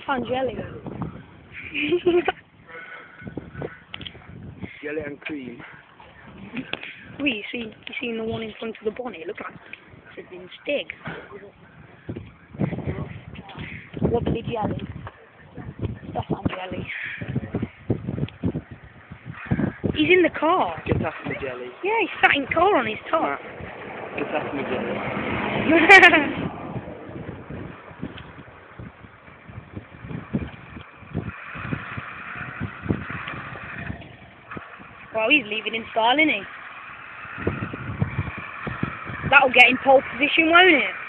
found jelly. Jelly and cream. Wait, you seen the one in front of the bonnet? Look like it's been stig. Lovely jelly. That's not jelly. He's in the car. Get off my jelly. Yeah, he's sat in car on his top. Matt, get off my jelly. Well, he's leaving in style, isn't he? That'll get in pole position, won't it?